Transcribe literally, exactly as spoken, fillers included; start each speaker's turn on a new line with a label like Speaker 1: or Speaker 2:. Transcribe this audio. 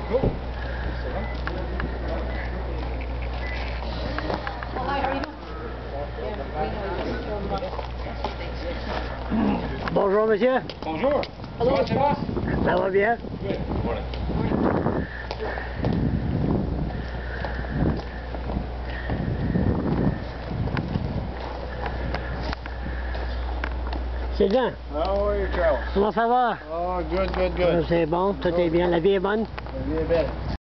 Speaker 1: Cool.
Speaker 2: Well, hi, how are you doing?
Speaker 3: Bonjour, monsieur.
Speaker 1: Bonjour.
Speaker 2: Hello.
Speaker 1: Comment ça va?
Speaker 3: Ça va bien?
Speaker 1: Good. Morning.
Speaker 3: Sylvain,
Speaker 1: How are you, Charles?
Speaker 3: comment ça va?
Speaker 1: Oh, good, good,
Speaker 3: Euh,
Speaker 1: good.
Speaker 3: C'est bon, tout est bien, la vie est bonne?
Speaker 1: La vie est belle.